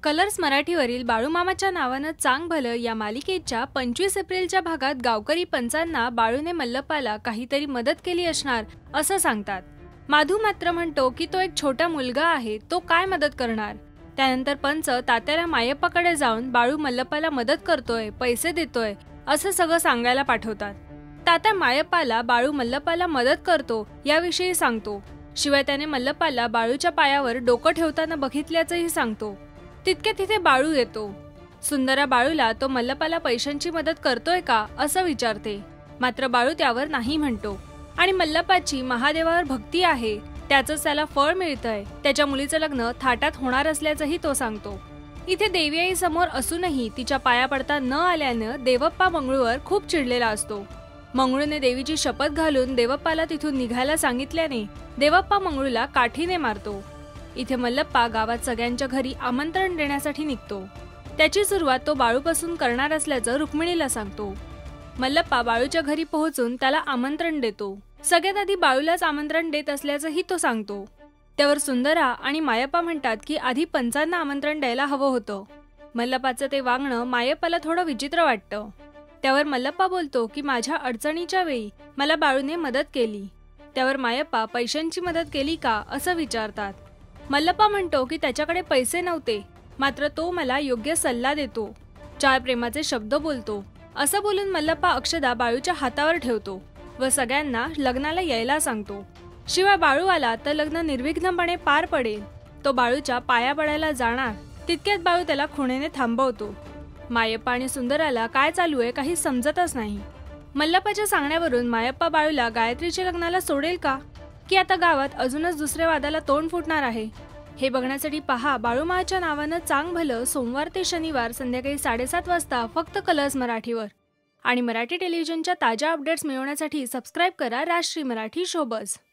Colours मराठीवरील बाळूमामाच्या नावानं चांग भलं या मालिकेच्या 25 एप्रिलच्या भागात गावकरी पंचांना बाळूने मल्लप्पाला काहीतरी मदत केली असणार असं सांगतात। माधू मात्र म्हणतो की तो एक छोटा मुलगा आहे, तो काय मदत करणार। त्यानंतर पंच तात्याला मायप्पाकडे जाऊन बाळू मल्लप्पाला मदत करतोय, पैसे देतोय असं सगळं सांगायला पाठवतात। तात्या मायप्पाला बाळू मल्लप्पाला मदत करतो याविषयी सांगतो। शिवाय त्याने मल्लप्पाला बाळूच्या पायावर डोकं ठेवताना बघितल्याचंही सांगतो। तितके तिथे बाळू येतो। सुंदरा बाळूला तो मल्लप्पाला पैशांची मदत करतोय का असं विचारते, मात्र बाळू त्यावर नाही म्हणतो आणि मल्लप्पाची महादेवावर भक्ती आहे, त्याचंच त्याला फळ मिळतंय, त्याच्या मुलीचं लग्न थाटात होणार असल्याचंही तो सांगतो। इथे देवी आई समोर असूनही तिच्या पाया पडता न आल्यानं देवप्पा मंगळूवर खूप चिडलेला असतो। मंगळूने देवीची शपथ घालून देवप्पाला तिथून निघायला सांगितल्याने देवप्पा मंगळूला काठीने मारतो। इथे मल्लप्पा गावात सगळ्यांच्या घरी आमंत्रण देण्यासाठी निघतो। त्याची सुरुवात तो बाळूपासून करणार असल्याचं रुक्मिणीला सांगतो। मल्लप्पा बाळूच्या घरी पोहोचून त्याला आमंत्रण देतो। सगळ्यात आधी बाळूलाच आमंत्रण देत असल्याचंही तो सांगतो। त्यावर सुंदरा आणि मायप्पा म्हणतात की आधी पंचांना आमंत्रण द्यायला हवं होतं। मल्लप्पाचं ते वागणं मायप्पाला थोडं विचित्र वाटतं। त्यावर मल्लप्पा बोलतो की माझ्या अडचणीच्या वेळी मला बाळूने मदत केली। त्यावर मायप्पा पैशांची मदत केली का असं विचारतात। मल्लप्पा म्हणतो की त्याच्याकडे पैसे नव्हते, मात्र तो मला योग्य सल्ला देतो, 4 प्रेमाचे शब्द बोलतो। असं बोलून मल्लप्पा अक्षदा बाळूच्या हातावर ठेवतो व सगळ्यांना लग्नाला यायला सांगतो। शिवाय बाळू आला तर लग्न निर्विघ्नपणे पार पडेल। तो बाळूच्या पाया पडायला जाणार तितक्यात बाळू त्याला खुणेने थांबवतो। मायप्पा आणि सुंदराला काय चालू आहे काही समजतच नाही। मल्लप्पाच्या सांगण्यावरून मायप्पा बाळूला गायत्रीच्या लग्नाला सोडेल का, की आता गावात अजूनच दुसऱ्या वादाला तोंड फुटणार आहे, हे बघण्यासाठी पहा बाळूमामाच्या नावानं चांग भलं सोमवार ते शनिवार संध्याकाळी 7:30 वाजता फक्त कलर्स मराठीवर। आणि मराठी टेलिव्हिजनच्या ताज्या अपडेट्स मिळवण्यासाठी सबस्क्राईब करा राष्ट्रीय मराठी शोबज।